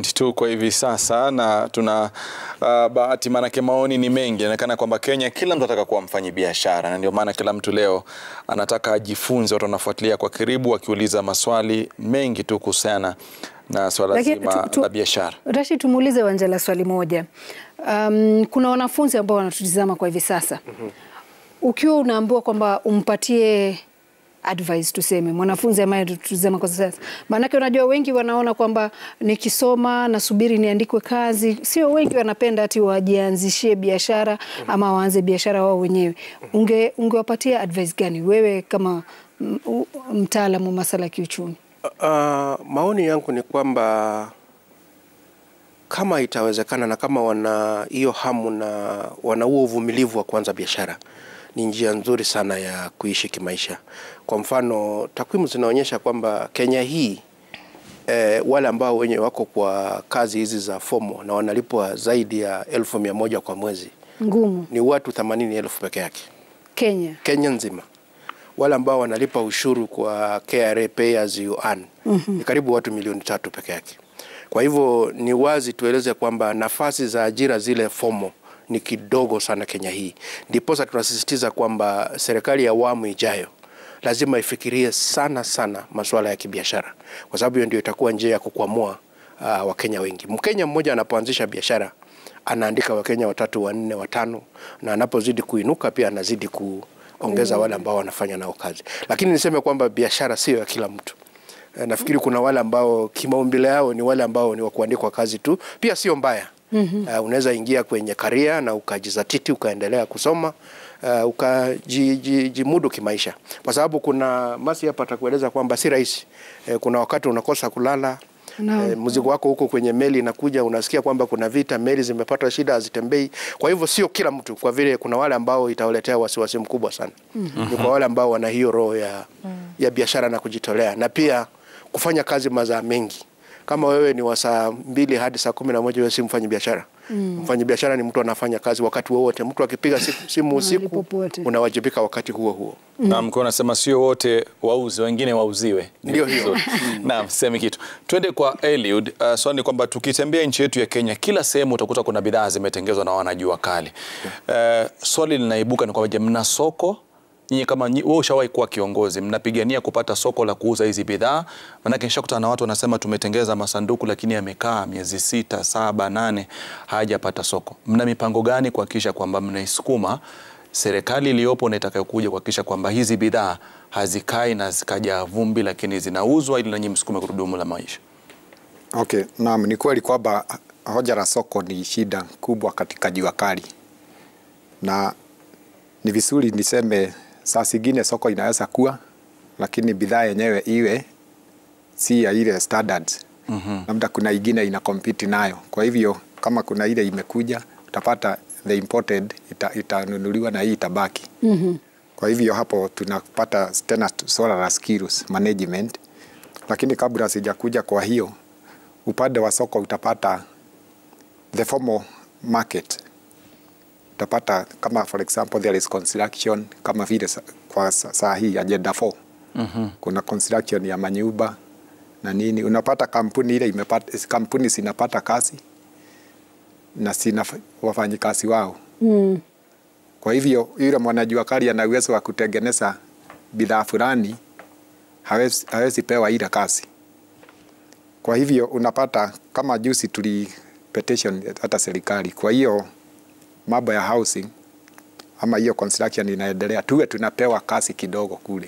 point tu kwa hivi sasa, na tuna bahati manake maoni ni mengi. Inaonekana kwamba Kenya kila mtu anataka kuwa mfanyi biashara, na ndio maana kila mtu leo anataka ajifunze. Watu wanafuatilia kwa karibu wakiuliza maswali mengi tu kuhusiana na swala zima la biashara. Rashid, tumuulize Wanjala swali moja. Kuna wanafunzi ambao wanatutizama kwa hivi sasa. Ukiwa unaambiwa kwamba umpatie advice, tuseme mwanafunzi ambaye tutazama kwa sasa, maanake unajua wengi wanaona kwamba nikisoma nasubiri niandikwe kazi. Sio wengi wanapenda ati wajianzishie biashara ama waanze biashara wao wenyewe. Ungewapatia advice gani wewe kama mtaalamu wa masuala ya kiuchumi? Maoni yangu ni kwamba kama itawezekana na kama wana hiyo hamu na wana huo uvumilivu wa kuanza biashara, ni njia nzuri sana ya kuishi kimaisha. Kwa mfano, takwimu zinaonyesha kwamba Kenya hii wale ambao wenye wako kwa kazi hizi za fomo na wanalipwa zaidi ya 1,100 kwa mwezi ngumu ni watu 80,000 peke yake. Kenya nzima. Wale ambao wanalipa ushuru kwa KRA pay as you earn ni karibu watu 3,000,000 peke yake. Kwa hivyo ni wazi tueleze kwamba nafasi za ajira zile fomo ni kidogo sana Kenya hii. Ndiposa tunasisitiza kwamba serikali ya awamu ijayo lazima ifikirie sana masuala ya kibiashara, kwa sababu hiyo ndio itakuwa njia ya kukwamua Wakenya wengi. Mkenya mmoja anapoanzisha biashara anaandika Wakenya 3, 4, 5, na anapozidi kuinuka pia anazidi kuongeza wale ambao wanafanya nao kazi. Lakini niseme kwamba biashara sio ya kila mtu. Nafikiri kuna wale ambao kimaumbile yao ni wale ambao ni wa kuandikwa kazi tu. Pia sio mbaya. Unaweza ingia kwenye career na ukajizatiti ukaendelea kusoma, ukajimudu kimaisha. Kwa sababu kuna masi hapa atakueleza kwamba si rahisi. Kuna wakati unakosa kulala, mzigo wako huko kwenye meli inakuja, unasikia kwamba kuna vita, meli zimepata shida, hazitembei. Kwa hivyo sio kila mtu, kwa vile kuna wale ambao itawaletea wasiwasi mkubwa sana. Ni kwa wale ambao wana hiyo roho ya biashara na kujitolea, na pia kufanya kazi masaa mengi. Kama wewe ni wa saa 2 hadi saa 11, wewe si mfanyi biashara. Mfanyi biashara ni mtu anafanya kazi wakati wowote. Mtu akipiga simu usiku, unawajibika wakati huo. Na mko nasema sio wote wauze, wengine wauziwe. Ndio hiyo. Naam, sema kitu. Twende kwa Eliud. Swali ni kwamba tukitembea nchi yetu ya Kenya, kila sehemu utakuta kuna bidhaa zimetengezwa na wanajua kali. Swali linaibuka ni kwamba je, mna soko? Nyinyi kama wewe ushawahi kuwa kiongozi, mnapigania kupata soko la kuuza hizi bidhaa? Maana nishakutana na watu wanasema tumetengeza masanduku lakini yamekaa miezi 6, 7, 8 hajapata soko. Mna mipango gani kuhakikisha kwamba mnaisukuma serikali iliyopo na itakayokuja kuhakikisha kwamba hizi bidhaa hazikai na zikaja vumbi lakini zinauzwa ili nanyi msukume gurudumu la maisha? Okay, naam, ni kweli kwamba hoja la soko ni shida kubwa katika jua kali. Na ni vizuri niseme saa zingine soko inaweza kuwa, lakini bidhaa yenyewe iwe si ya ile standards. Labda kuna ingine ina compete nayo. Kwa hivyo kama kuna ile imekuja, utapata the imported itanunuliwa na hii itabaki. Kwa hivyo hapo tunapata tena swala la skills management. Lakini kabla sijakuja kwa hiyo, upande wa soko utapata the formal market. Utapata kama for example there is construction, kama vile kwa saa hii agenda 4. Kuna construction ya manyumba na nini. Unapata kampuni ile kampuni zinapata kazi na sina wafanyikazi wao. Kwa hivyo yule mwanajua kali ana uwezo wa kutengeneza bidhaa fulani, hawezi pewa ile kazi. Kwa hivyo unapata kama juzi petition hata serikali. Kwa hiyo mambo ya housing ama hiyo construction inaendelea, tuwe tunapewa kazi kidogo kule.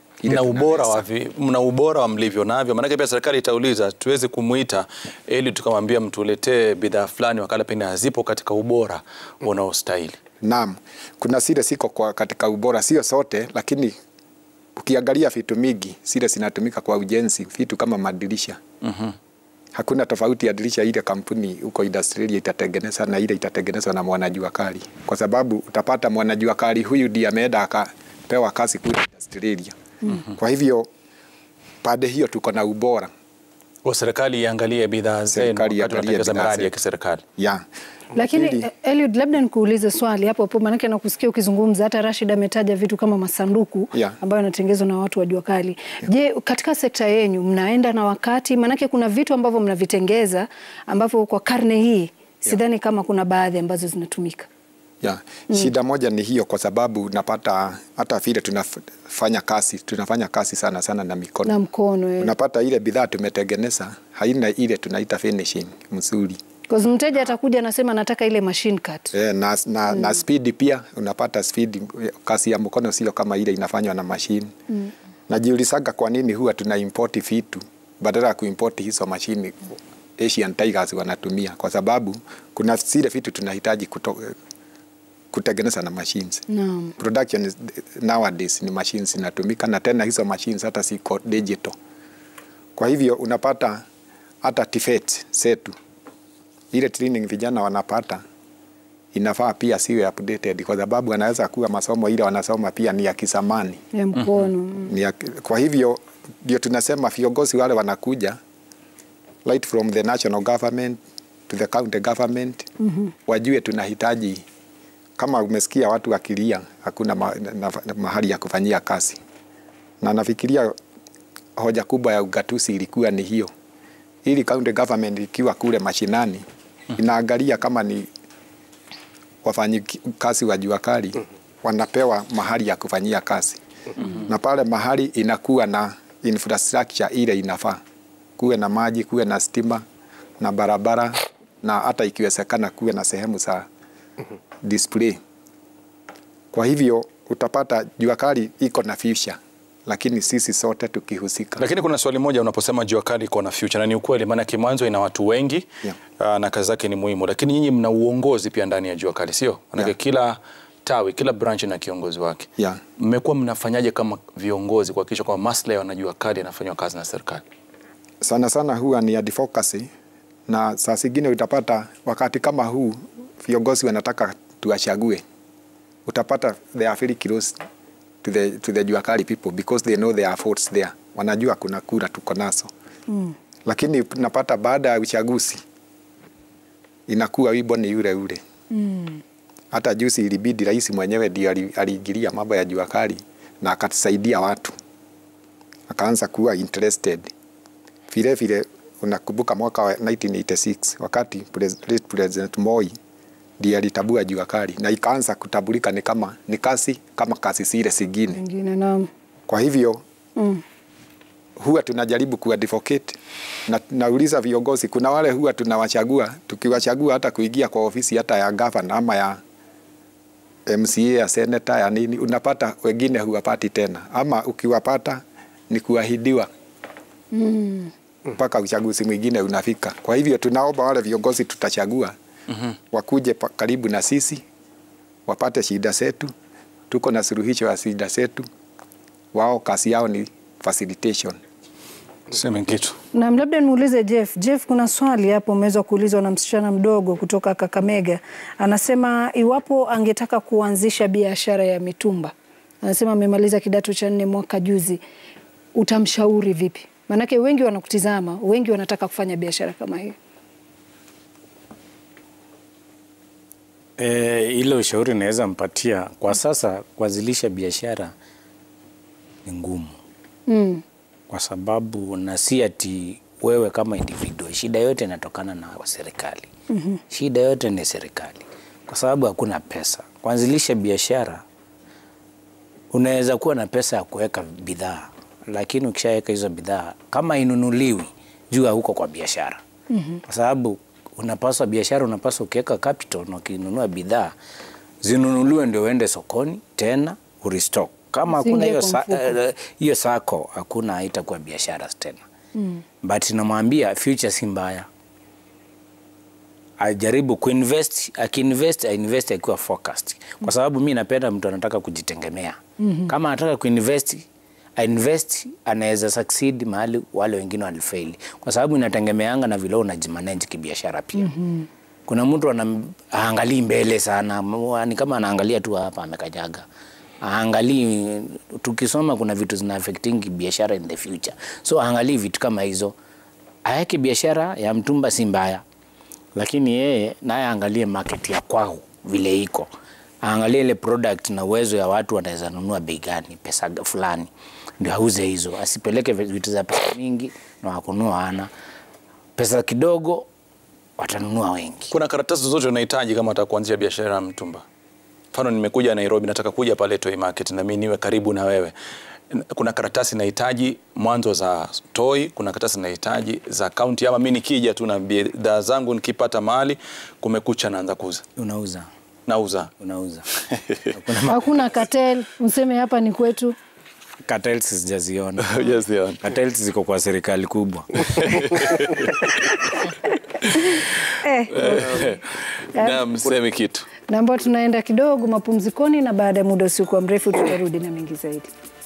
Mna ubora wa mlivyo navyo. Maana pia serikali itauliza, tuweze kumuita ili tukamwambia mtuletee bidhaa fulani wakala pengine hazipo katika ubora unaostahili. Naam, kuna zile siko katika ubora, sio sote, lakini ukiangalia vitu mingi zile zinatumika kwa ujenzi, vitu kama madirisha. Hakuna tofauti ya dirisha ile kampuni huko Australia itatengeneza na ile itatengenezwa na mwanajua kali. Kwa sababu utapata mwanajua kali huyu ndiye ameenda akapewa kazi kule Australia. Kwa hivyo pande hiyo tuko na ubora. Kwa serikali iangalie bidhaa zenu wakati tunatengeneza miradi ya kiserikali. Yeah. Lakini Eliud, labda nikuulize swali hapo maana yake nakusikia ukizungumza, hata Rashid ametaja vitu kama masanduku ambayo yanatengenezwa na watu wa jua kali. Je, katika sekta yenu mnaenda na wakati? Maana yake kuna vitu ambavyo mnavitengeza ambavyo kwa karne hii sidhani kama kuna baadhi ambazo zinatumika. Shida moja ni hiyo, kwa sababu unapata hata vile tunafanya kazi sana na mikono. Na mkono. Unapata ile bidhaa tumetengeneza haina ile tunaita finishing mzuri. Kwa sababu mteja atakuja anasema nataka ile machine cut. Na speed pia, unapata speed, kasi ya mkono sio kama ile inafanywa na machine. Najiulizaga kwa nini huwa tuna import vitu badala ya kuimport hizo machine Asian Tigers wanatumia, kwa sababu kuna zile vitu tunahitaji kutengeneza na machines. Production nowadays ni machines zinatumika, na tena hizo machines hata siko digital. Kwa hivyo unapata hata tifet setu ile training vijana wanapata inafaa pia siwe updated, kwa sababu wanaweza kuwa masomo ile wanasoma pia ni ya kisamani ya mkono. Kwa hivyo ndio tunasema viongozi wale wanakuja right from the national government to the county government, wajue tunahitaji, kama umesikia watu wakilia hakuna mahali ya kufanyia kazi. Na nafikiria hoja kubwa ya ugatuzi ilikuwa ni hiyo, ili county government ikiwa kule mashinani inaangalia kama ni wafanyi kazi wa jua kali wanapewa mahali ya kufanyia kazi. Na pale mahali inakuwa na infrastructure ile inafaa, kuwe na maji, kuwe na stima na barabara, na hata ikiwezekana kuwe na sehemu za display. Kwa hivyo utapata jua kali iko na future, lakini sisi sote tukihusika. Lakini kuna swali moja unaposema jua kali iko na future, na ni ukweli, maana kimwanzo ina watu wengi na kazi zake ni muhimu, lakini nyinyi mna uongozi pia ndani ya jua kali, sio? Maana kila tawi, kila branch na kiongozi wake. Mmekuwa mnafanyaje kama viongozi kuhakikisha kwa maslahi ya jua kali yanafanywa kazi na serikali? Sana huwa ni advocacy, na saa zingine utapata wakati kama huu viongozi wanataka tuwachague, utapata they are very close to the jua kali people because they know there are votes there. Wanajua kuna kura tuko nazo. Lakini napata baada ya uchaguzi inakuwa wibo ni yule. Hata juzi ilibidi rais mwenyewe ndio aliingilia mambo ya jua kali na akatusaidia watu, akaanza kuwa interested. Vile unakumbuka mwaka wa 1986 wakati President Moi ndiye alitabua jua kali na ikaanza kutambulika ni kazi kama kazi zile zingine. Kwa hivyo huwa tunajaribu kuadvocate, na nauliza viongozi, kuna wale huwa tunawachagua, tukiwachagua hata kuingia kwa ofisi hata ya governor ama ya MCA ya senator ya nini, unapata wengine huwapati tena, ama ukiwapata ni kuahidiwa mpaka uchaguzi mwingine unafika. Kwa hivyo tunaomba wale viongozi tutachagua wakuje karibu na sisi, wapate shida zetu, tuko na suluhisho ya shida zetu, wao kazi yao ni facilitation. Sema kitu. Na labda niulize Jeff, kuna swali hapo umeweza kuulizwa na msichana mdogo kutoka Kakamega. Anasema iwapo angetaka kuanzisha biashara ya mitumba, anasema amemaliza kidato cha 4 mwaka juzi, utamshauri vipi? Manake wengi wanakutizama, wengi wanataka kufanya biashara kama hiyo. Ile ushauri naweza mpatia kwa sasa, kuanzisha biashara ni ngumu. Kwa sababu na si ati wewe kama individual, shida yote inatokana na serikali. Shida yote ni serikali, kwa sababu hakuna pesa. Kuanzisha biashara unaweza kuwa na pesa ya kuweka bidhaa, lakini ukishaweka hizo bidhaa kama inunuliwi, jua huko kwa biashara. Kwa sababu unapaswa biashara, unapaswa ukiweka capital na ukinunua bidhaa zinunuliwe ndio uende sokoni tena urestock. Kama hakuna hiyo sako, hakuna, haitakuwa biashara tena. But namwambia future si mbaya, ajaribu kuinvest, ainvest akiwa focused, kwa sababu mimi napenda mtu anataka kujitegemea. Kama anataka kuinvest, invest, anaweza succeed mahali wale wengine walifail, kwa sababu inategemeanga na vile unajimanage kibiashara pia. Kuna mtu anaangalia mbele sana, ni kama anaangalia tu hapa amekanyaga. Angalia, tukisoma kuna vitu zina affecting biashara in the future. So angalia vitu kama hizo, Ayake biashara ya mtumba si mbaya, lakini yeye naye angalie market ya kwao vile iko. Angalie ile product na uwezo ya watu wanaweza nunua bei gani, pesa fulani, ndio auze hizo. Asipeleke vitu za pesa mingi na wakunua ana pesa kidogo, watanunua wengi. Kuna karatasi zote unahitaji kama atakuanzia biashara ya mtumba? Mfano nimekuja Nairobi, nataka kuja pale Toy Market na mimi niwe karibu na wewe. Kuna karatasi nahitaji mwanzo za Toy, kuna karatasi nahitaji za county, ama mimi nikija tu na bidhaa zangu nikipata mahali kumekucha naanza kuuza? Unauza. Nauza. Unauza. Hakuna cartel, mseme hapa ni kwetu. Cartels sijaziona. Sijaziona. Cartels ziko kwa serikali kubwa. Na mseme kitu. Na ambao tunaenda kidogo mapumzikoni, na baada ya muda usiokuwa mrefu tutarudi na mengi zaidi.